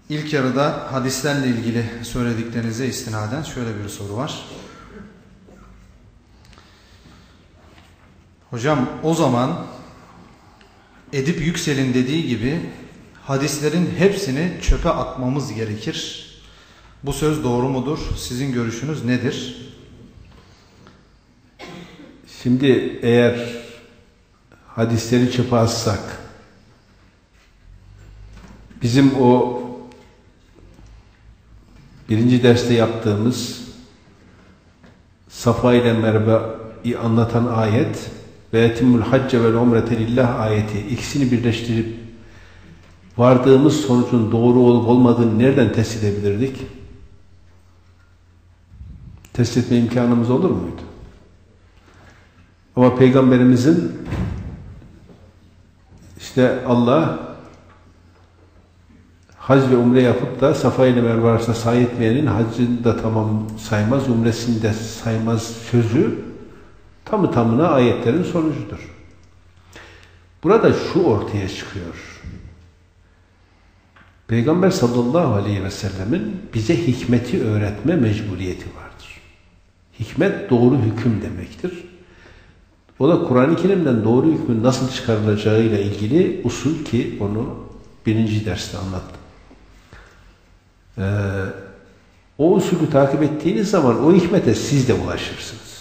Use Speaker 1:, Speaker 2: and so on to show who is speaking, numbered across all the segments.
Speaker 1: İlk yarıda hadislerle ilgili söylediklerinize istinaden şöyle bir soru var. Hocam, o zaman Edip Yüksel'in dediği gibi hadislerin hepsini çöpe atmamız gerekir. Bu söz doğru mudur? Sizin görüşünüz nedir?
Speaker 2: Şimdi eğer hadisleri çöpe atsak, bizim o birinci derste yaptığımız Safa ile Merve'yi anlatan ayet ve etimmül hacce vel umrete lillah ayeti, ikisini birleştirip vardığımız sonucun doğru olup olmadığını nereden test edebilirdik? Test etme imkanımız olur muydu? Ama Peygamberimizin işte Allah hac ve umre yapıp da Safa ile Merve arasında sa'i etmeyenin haccını da tamam saymaz, umresini de saymaz sözü tamı tamına ayetlerin sonucudur. Burada şu ortaya çıkıyor. Peygamber sallallahu aleyhi ve sellemin bize hikmeti öğretme mecburiyeti vardır. Hikmet doğru hüküm demektir. O da Kur'an-ı Kerim'den doğru hükmün nasıl çıkarılacağıyla ilgili usul ki onu birinci derste anlattım. O usulü takip ettiğiniz zaman o hikmete siz de ulaşırsınız.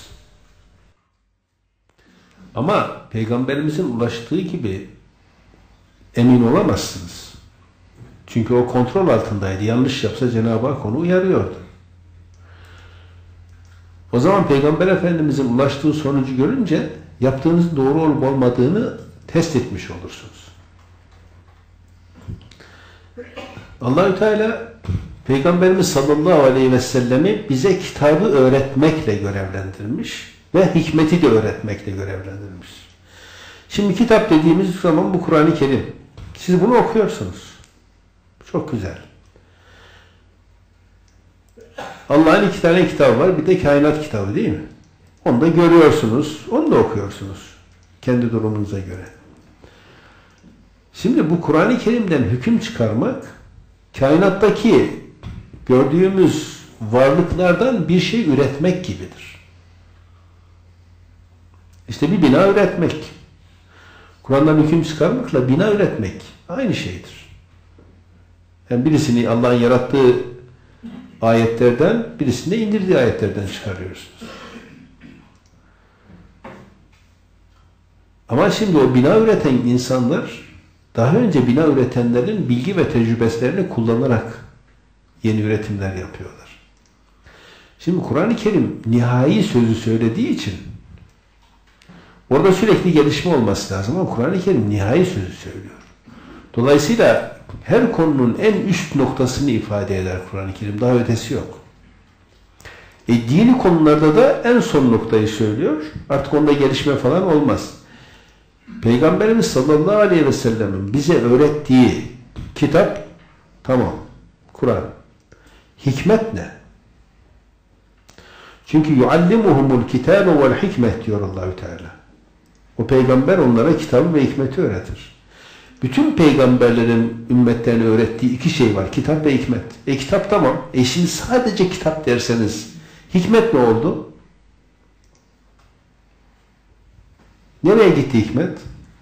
Speaker 2: Ama Peygamberimizin ulaştığı gibi emin olamazsınız. Çünkü o kontrol altındaydı. Yanlış yapsa Cenab-ı Hak onu uyarıyordu. O zaman Peygamber Efendimizin ulaştığı sonucu görünce yaptığınızın doğru olup olmadığını test etmiş olursunuz. Allah-u Teala Peygamberimiz sallallahu aleyhi ve sellemi bize kitabı öğretmekle görevlendirmiş ve hikmeti de öğretmekle görevlendirmiş. Şimdi kitap dediğimiz zaman bu Kur'an-ı Kerim. Siz bunu okuyorsunuz. Çok güzel. Allah'ın 2 tane kitabı var. Bir de kainat kitabı değil mi? Onu da görüyorsunuz. Onu da okuyorsunuz. Kendi durumunuza göre. Şimdi bu Kur'an-ı Kerim'den hüküm çıkarmak kainattaki gördüğümüz varlıklardan bir şey üretmek gibidir. İşte bir bina üretmek. Kur'an'dan hüküm çıkarmakla bina üretmek aynı şeydir. Yani birisini Allah'ın yarattığı ayetlerden, birisini de indirdiği ayetlerden çıkarıyorsunuz. Ama şimdi o bina üreten insanlar daha önce bina üretenlerin bilgi ve tecrübelerini kullanarak yeni üretimler yapıyorlar. Şimdi Kur'an-ı Kerim nihai sözü söylediği için orada sürekli gelişme olması lazım ama Kur'an-ı Kerim nihai sözü söylüyor. Dolayısıyla her konunun en üst noktasını ifade eder Kur'an-ı Kerim. Daha ötesi yok. Dini konularda da en son noktayı söylüyor. Artık onda gelişme falan olmaz. Peygamberimiz sallallahu aleyhi ve sellem'in bize öğrettiği kitap tamam. Kur'an. Hikmet ne? Çünkü yuallimuhumul kitabe vel hikmet diyor Allah-u Teala. O peygamber onlara kitabı ve hikmeti öğretir. Bütün peygamberlerin ümmetlerine öğrettiği 2 şey var. Kitap ve hikmet. Kitap tamam. Şimdi sadece kitap derseniz hikmet ne oldu? Nereye gitti hikmet?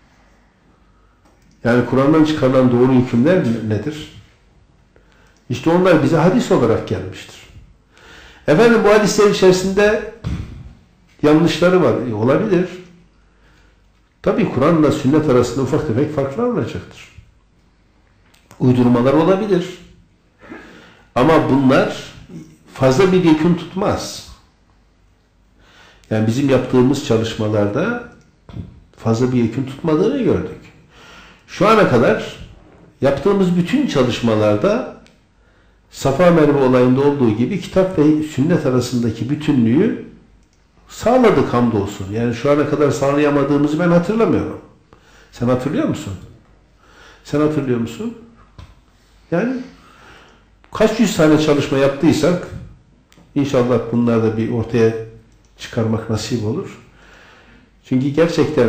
Speaker 2: Yani Kur'an'dan çıkarılan doğru hükümler nedir? İşte onlar bize hadis olarak gelmiştir. Efendim bu hadisler içerisinde yanlışları var. Olabilir. Tabii Kur'an'la sünnet arasında ufak tefek farklar olacaktır. Uydurmalar olabilir. Ama bunlar fazla bir yekün tutmaz. Yani bizim yaptığımız çalışmalarda fazla bir yekün tutmadığını gördük. Şu ana kadar yaptığımız bütün çalışmalarda Safa Merve olayında olduğu gibi kitap ve sünnet arasındaki bütünlüğü sağladık hamdolsun. Yani şu ana kadar sağlayamadığımızı ben hatırlamıyorum. Sen hatırlıyor musun? Sen hatırlıyor musun? Yani kaç yüz tane çalışma yaptıysak inşallah bunlar da bir ortaya çıkarmak nasip olur. Çünkü gerçekten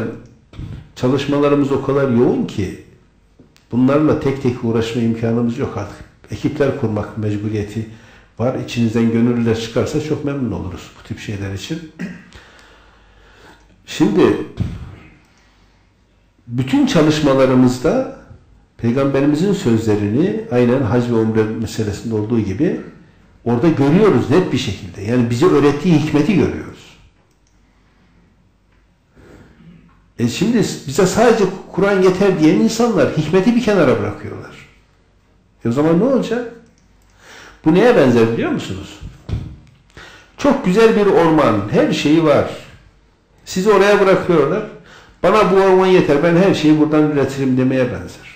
Speaker 2: çalışmalarımız o kadar yoğun ki bunlarla tek tek uğraşma imkanımız yok artık. ekipler kurmak mecburiyeti var. İçinizden gönüllüler çıkarsa çok memnun oluruz bu tip şeyler için. Şimdi bütün çalışmalarımızda Peygamberimizin sözlerini aynen hac ve umre meselesinde olduğu gibi orada görüyoruz net bir şekilde. Yani bize öğrettiği hikmeti görüyoruz. Şimdi bize sadece Kur'an yeter diyen insanlar hikmeti bir kenara bırakıyorlar. O zaman ne olacak? Bu neye benzer biliyor musunuz? Çok güzel bir orman, her şeyi var. Sizi oraya bırakıyorlar. Bana bu orman yeter, ben her şeyi buradan üretirim demeye benzer.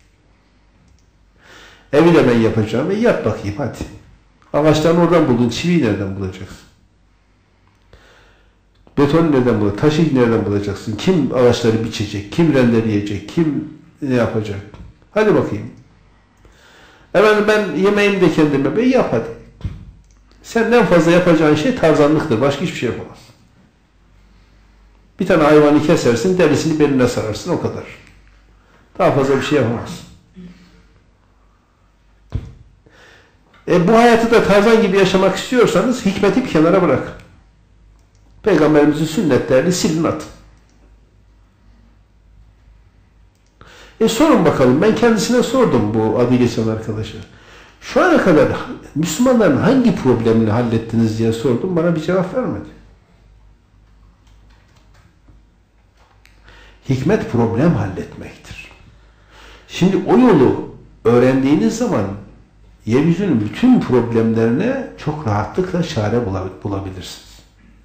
Speaker 2: Evi de ben yapacağım. Yap bakayım hadi. Ağaçlarını oradan buldun, çiviyi nereden bulacaksın? Betonu nereden bulacaksın? Taşı nereden bulacaksın? Kim ağaçları biçecek? Kim rendeleyecek? Kim ne yapacak? Hadi bakayım. Efendim ben yemeğimi de kendime yap hadi. Senden fazla yapacağın şey tarzanlıktır. Başka hiçbir şey yapamaz. Bir tane hayvanı kesersin, derisini beline sararsın, o kadar. Daha fazla bir şey yapamazsın. Bu hayatı da Tarzan gibi yaşamak istiyorsanız hikmeti bir kenara bırakın. Peygamberimizin sünnetlerini silin atın. Sorun bakalım. Ben kendisine sordum bu adı geçen arkadaşa. Şu ana kadar Müslümanların hangi problemini hallettiniz diye sordum. Bana bir cevap vermedi. Hikmet problem halletmektir. Şimdi o yolu öğrendiğiniz zaman yeryüzünün bütün problemlerine çok rahatlıkla çare bulabilirsiniz.